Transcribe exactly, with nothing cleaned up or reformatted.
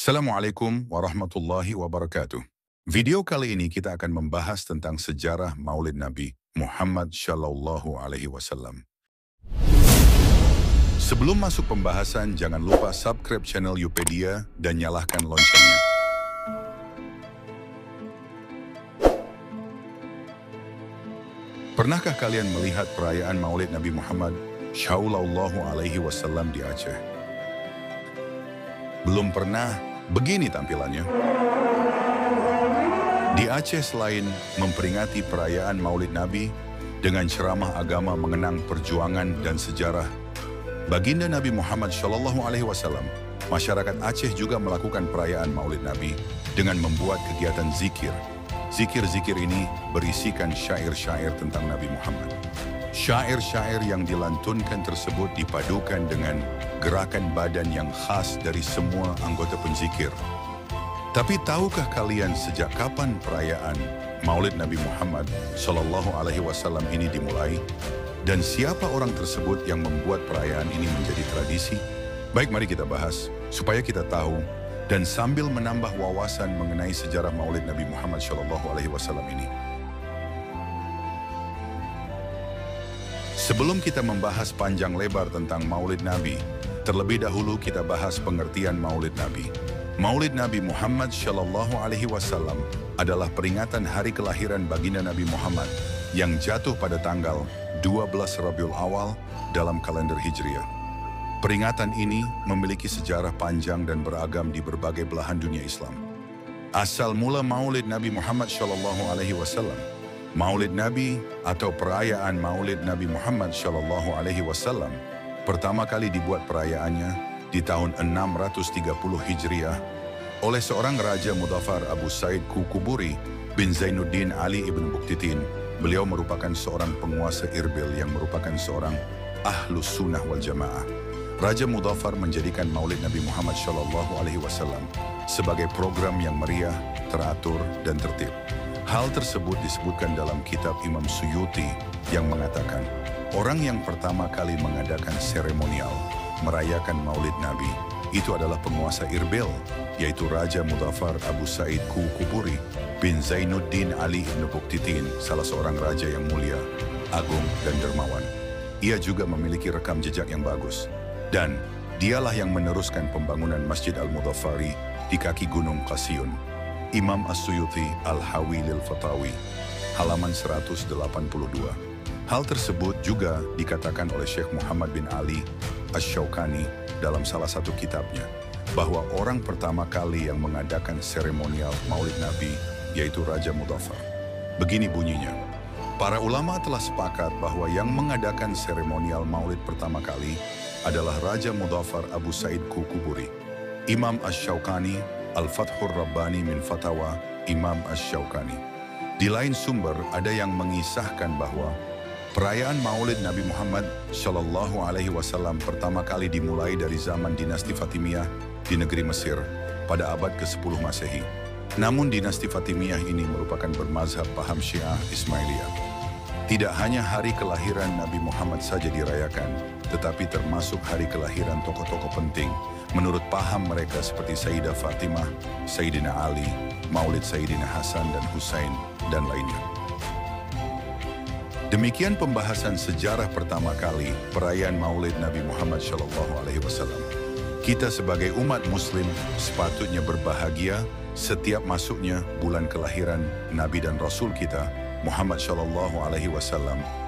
Assalamualaikum warahmatullahi wabarakatuh. Video kali ini kita akan membahas tentang sejarah Maulid Nabi Muhammad Shallallahu Alaihi Wasallam. Sebelum masuk pembahasan, jangan lupa subscribe channel Yupedia dan nyalakan loncengnya. Pernahkah kalian melihat perayaan Maulid Nabi Muhammad Shallallahu Alaihi Wasallam di Aceh? Belum pernah? Begini tampilannya. Di Aceh selain memperingati perayaan Maulid Nabi dengan ceramah agama mengenang perjuangan dan sejarah baginda Nabi Muhammad Shallallahu Alaihi Wasallam, masyarakat Aceh juga melakukan perayaan Maulid Nabi dengan membuat kegiatan zikir. Zikir-zikir ini berisikan syair-syair tentang Nabi Muhammad. Syair-syair yang dilantunkan tersebut dipadukan dengan gerakan badan yang khas dari semua anggota penzikir. Tapi tahukah kalian sejak kapan perayaan Maulid Nabi Muhammad Shallallahu Alaihi Wasallam ini dimulai? Dan siapa orang tersebut yang membuat perayaan ini menjadi tradisi? Baik, mari kita bahas supaya kita tahu dan sambil menambah wawasan mengenai sejarah Maulid Nabi Muhammad Shallallahu Alaihi Wasallam ini. Sebelum kita membahas panjang lebar tentang Maulid Nabi, terlebih dahulu kita bahas pengertian Maulid Nabi. Maulid Nabi Muhammad Shallallahu Alaihi Wasallam adalah peringatan hari kelahiran baginda Nabi Muhammad yang jatuh pada tanggal dua belas Rabiul Awal dalam kalender Hijriah. Peringatan ini memiliki sejarah panjang dan beragam di berbagai belahan dunia Islam. Asal mula Maulid Nabi Muhammad Shallallahu Alaihi Wasallam, Maulid Nabi atau perayaan Maulid Nabi Muhammad Shallallahu Alaihi Wasallam pertama kali dibuat perayaannya di tahun enam ratus tiga puluh Hijriah oleh seorang Raja Mudhafar Abu Said Kukuburi bin Zainuddin Ali ibn Buktitin. Beliau merupakan seorang penguasa Irbil yang merupakan seorang Ahlus Sunnah wal Jamaah. Raja Mudhafar menjadikan Maulid Nabi Muhammad Shallallahu Alaihi Wasallam sebagai program yang meriah, teratur, dan tertib. Hal tersebut disebutkan dalam kitab Imam Suyuti yang mengatakan, orang yang pertama kali mengadakan seremonial merayakan Maulid Nabi itu adalah penguasa Irbil, yaitu Raja Mudhafar Abu Said Kukuburi bin Zainuddin Ali ibn Buktitin, salah seorang raja yang mulia, agung, dan dermawan. Ia juga memiliki rekam jejak yang bagus. Dan dialah yang meneruskan pembangunan Masjid Al-Mudhafari di kaki Gunung Qasiyun. Imam As-Suyuti Al-Hawi Lil-Fatawi, halaman seratus delapan puluh dua. Hal tersebut juga dikatakan oleh Syekh Muhammad bin Ali Asy-Syaukani dalam salah satu kitabnya, bahwa orang pertama kali yang mengadakan seremonial Maulid Nabi yaitu Raja Mudhafar. Begini bunyinya, para ulama telah sepakat bahwa yang mengadakan seremonial Maulid pertama kali adalah Raja Mudhafar Abu Said Kukuburi. Imam Asy-Syaukani Al-Fathur Rabbani min Fatawa Imam Asy-Syaukani. Di lain sumber ada yang mengisahkan bahwa perayaan Maulid Nabi Muhammad Shallallahu Alaihi Wasallam pertama kali dimulai dari zaman dinasti Fatimiyah di negeri Mesir pada abad kesepuluh Masehi. Namun dinasti Fatimiyah ini merupakan bermazhab paham Syiah Ismailiyah. Tidak hanya hari kelahiran Nabi Muhammad saja dirayakan, tetapi termasuk hari kelahiran tokoh-tokoh penting menurut paham mereka seperti Sayyidah Fatimah, Sayyidina Ali, Maulid Sayyidina Hasan dan Husain, dan lainnya. Demikian pembahasan sejarah pertama kali perayaan Maulid Nabi Muhammad Shallallahu Alaihi Wasallam. Kita sebagai umat Muslim sepatutnya berbahagia setiap masuknya bulan kelahiran Nabi dan Rasul kita Muhammad Shallallahu Alaihi Wasallam